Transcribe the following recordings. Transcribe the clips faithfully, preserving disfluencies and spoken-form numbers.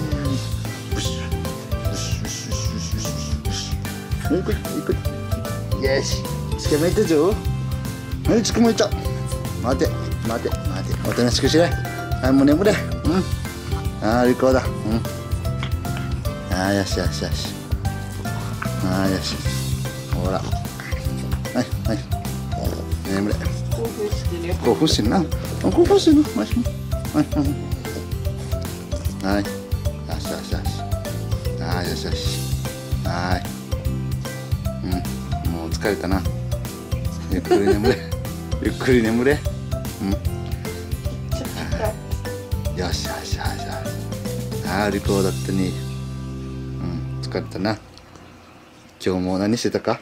ブシブシブシブシブシブシブシ。はい、こいこい。よし、捕まえたぞ。はい、捕まえた。待て待て待て、おとなしくしれ。はい、もう眠れ。うん。ああ、リコーだ。うん。ああ、よしよしよし。ああ、よし。ほら。はいはい。眠れ。 興奮してるよ。 興奮してるな。興奮してるな。はいはい。はい。よしよしよし。はい、よしよし。はい。うん。もう疲れたな。ゆっくり眠れ。ゆっくり眠れ。うん。 ちょっとよしよしよしよし。ああ、リコーだってね。うん、疲れたな。 今日も何してたか？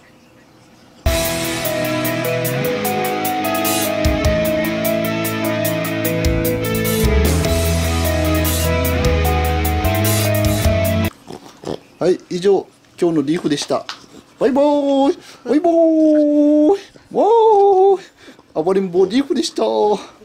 はい、以上、今日のリーフでした。バイバーイバイバーイわーい暴れん坊リーフでした。